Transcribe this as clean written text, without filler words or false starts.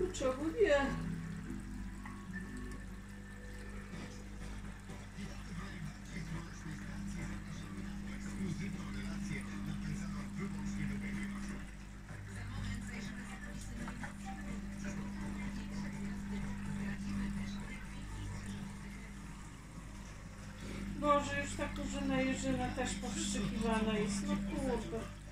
Czemu nie? Boże, już ta kurzyna jeżyna też powstrzykiwana jest. No kurde.